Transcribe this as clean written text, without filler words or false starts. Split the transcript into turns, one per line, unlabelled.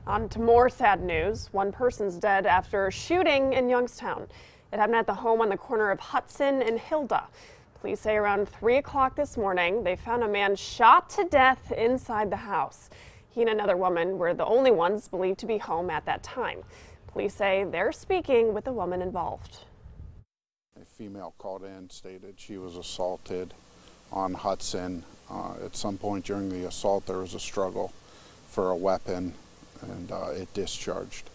On to more sad news. One person's dead after a shooting in Youngstown. It happened at the home on the corner of Hudson and Hilda. Police say around 3 o'clock this morning, they found a man shot to death inside the house. He and another woman were the only ones believed to be home at that time. Police say they're speaking with the woman involved.
A female called in, stated she was assaulted on Hudson. At some point during the assault, there was a struggle for a weapon, and it discharged.